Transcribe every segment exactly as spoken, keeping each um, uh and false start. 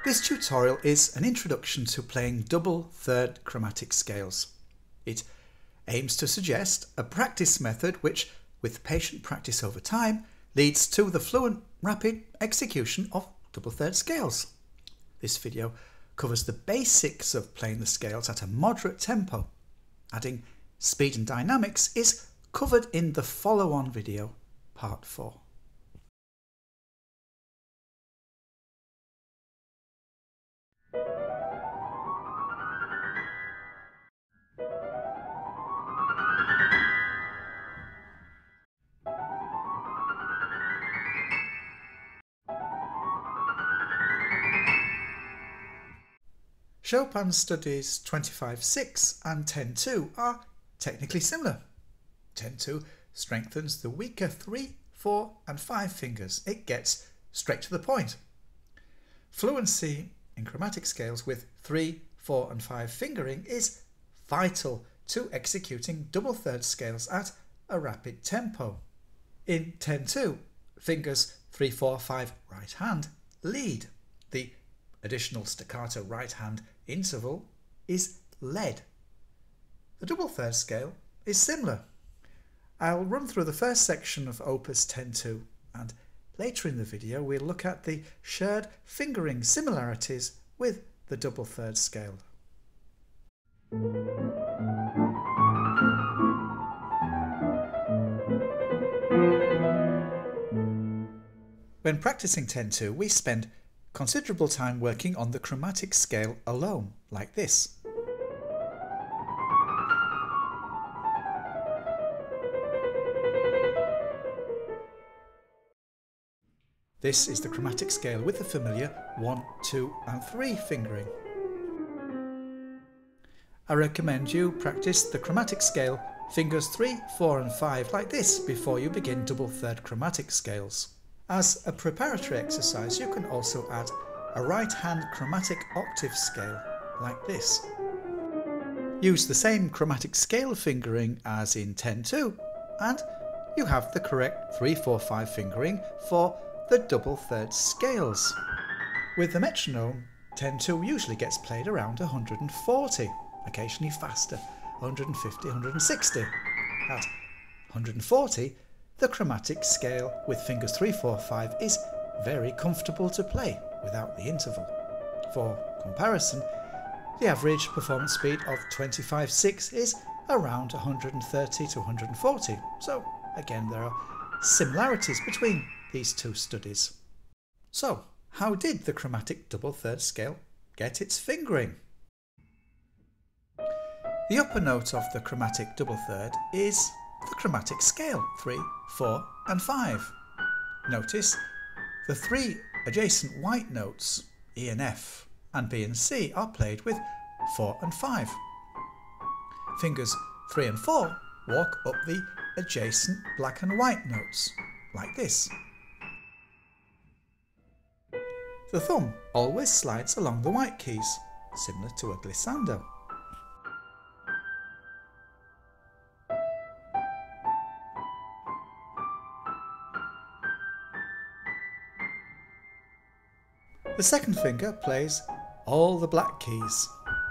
This tutorial is an introduction to playing double third chromatic scales. It aims to suggest a practice method which, with patient practice over time, leads to the fluent, rapid execution of double third scales. This video covers the basics of playing the scales at a moderate tempo. Adding speed and dynamics is covered in the follow-on video, part four. Chopin's studies twenty-five six and ten two are technically similar. ten two strengthens the weaker three, four and five fingers. It gets straight to the point. Fluency in chromatic scales with three, four and five fingering is vital to executing double third scales at a rapid tempo. In ten two, fingers three, four, five right hand lead. The additional staccato right hand interval is led. The double third scale is similar. I'll run through the first section of Opus ten two and later in the video we'll look at the shared fingering similarities with the double third scale. When practicing ten two, we spend considerable time working on the chromatic scale alone, like this. This is the chromatic scale with the familiar one, two and three fingering. I recommend you practice the chromatic scale fingers three, four and five like this before you begin double third chromatic scales. As a preparatory exercise, you can also add a right hand chromatic octave scale like this. Use the same chromatic scale fingering as in ten two and you have the correct three, four, five fingering for the double third scales. With the metronome, ten two usually gets played around one hundred forty, occasionally faster, one hundred fifty, one hundred sixty. At one hundred forty, the chromatic scale with fingers three, four, five is very comfortable to play without the interval. For comparison, the average performance speed of twenty-five six is around one hundred thirty to one hundred forty, so again there are similarities between these two studies. So, how did the chromatic double third scale get its fingering? The upper note of the chromatic double third is the chromatic scale three, four and five. Notice the three adjacent white notes E and F and B and C are played with four and five. Fingers three and four walk up the adjacent black and white notes like this. The thumb always slides along the white keys, similar to a glissando. The second finger plays all the black keys.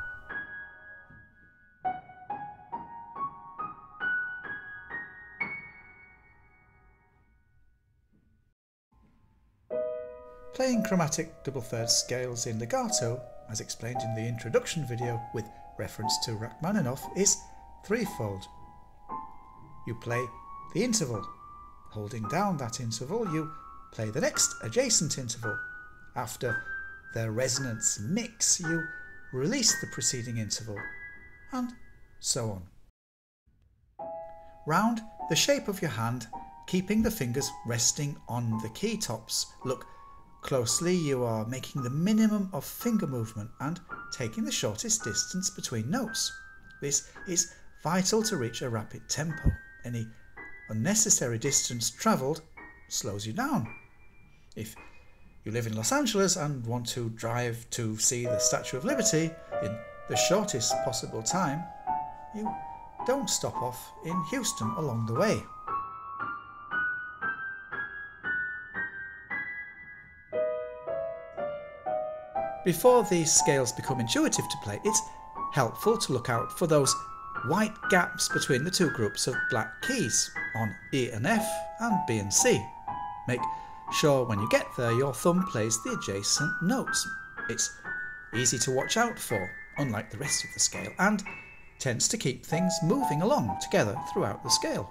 Playing chromatic double third scales in legato, as explained in the introduction video with reference to Rachmaninoff, is threefold. You play the interval. Holding down that interval, you play the next adjacent interval. After the resonance mix, you release the preceding interval, and so on. Round the shape of your hand, keeping the fingers resting on the key tops. Look closely, you are making the minimum of finger movement and taking the shortest distance between notes. This is vital to reach a rapid tempo. Any unnecessary distance travelled slows you down. If you live in Los Angeles and want to drive to see the Statue of Liberty in the shortest possible time, you don't stop off in Houston along the way. Before these scales become intuitive to play, it's helpful to look out for those white gaps between the two groups of black keys on E and F and B and C. Make sure when you get there your thumb plays the adjacent notes. It's easy to watch out for, unlike the rest of the scale, and tends to keep things moving along together throughout the scale.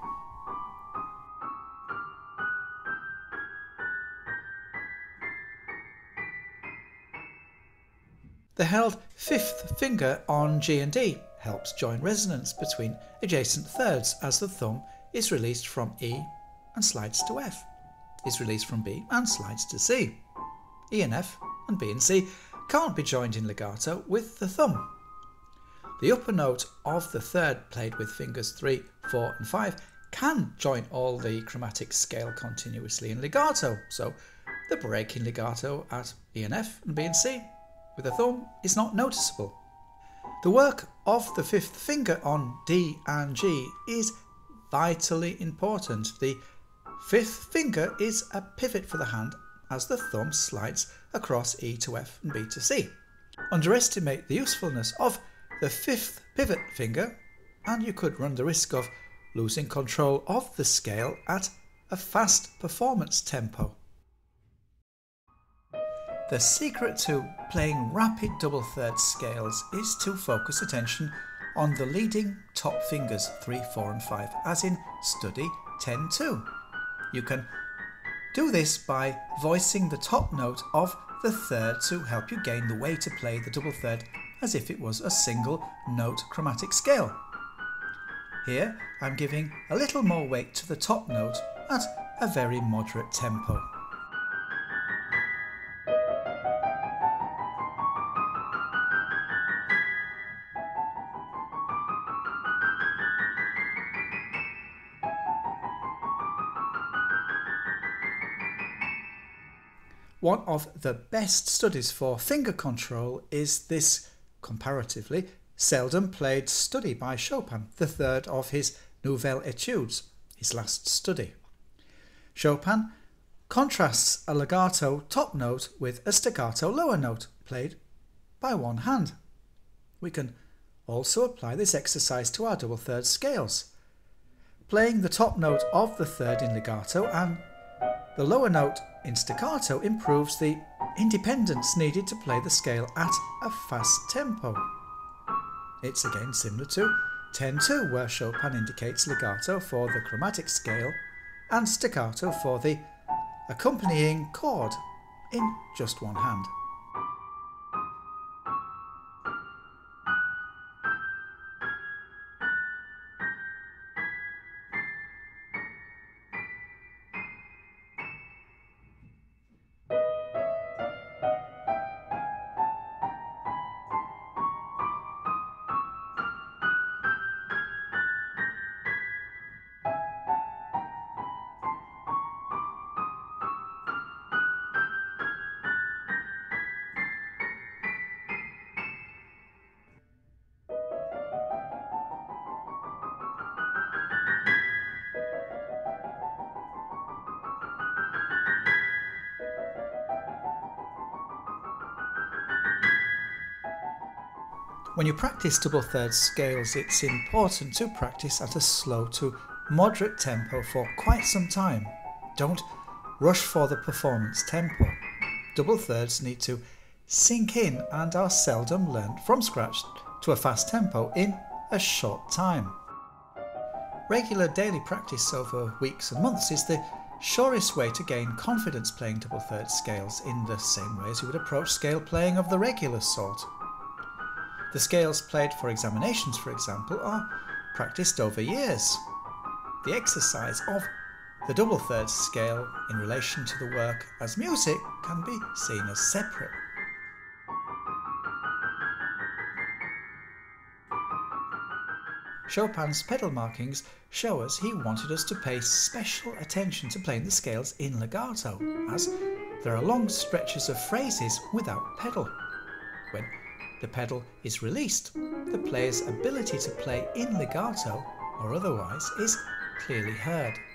The held fifth finger on G and D helps join resonance between adjacent thirds as the thumb is released from E and slides to F, is released from B and slides to C. E and F and B and C can't be joined in legato with the thumb. The upper note of the third played with fingers three, four and five can join all the chromatic scale continuously in legato, so the break in legato at E and F and B and C with the thumb is not noticeable. The work of the fifth finger on D and G is vitally important. The fifth finger is a pivot for the hand as the thumb slides across E to F and B to C. Underestimate the usefulness of the fifth pivot finger and you could run the risk of losing control of the scale at a fast performance tempo. The secret to playing rapid double third scales is to focus attention on the leading top fingers three, four and five, as in study ten two. You can do this by voicing the top note of the third to help you gain the way to play the double third as if it was a single note chromatic scale. Here I'm giving a little more weight to the top note at a very moderate tempo. One of the best studies for finger control is this comparatively seldom played study by Chopin, the third of his Nouvelles Etudes, his last study. Chopin contrasts a legato top note with a staccato lower note played by one hand. We can also apply this exercise to our double third scales. Playing the top note of the third in legato and the lower note in staccato improves the independence needed to play the scale at a fast tempo. It's again similar to ten two, where Chopin indicates legato for the chromatic scale and staccato for the accompanying chord in just one hand. When you practice double third scales, it's important to practice at a slow to moderate tempo for quite some time. Don't rush for the performance tempo. Double thirds need to sink in and are seldom learned from scratch to a fast tempo in a short time. Regular daily practice over weeks and months is the surest way to gain confidence playing double third scales in the same way as you would approach scale playing of the regular sort. The scales played for examinations, for example, are practiced over years. The exercise of the double third scale in relation to the work as music can be seen as separate. Chopin's pedal markings show us he wanted us to pay special attention to playing the scales in legato, as there are long stretches of phrases without pedal. When the pedal is released, the player's ability to play in legato or otherwise is clearly heard.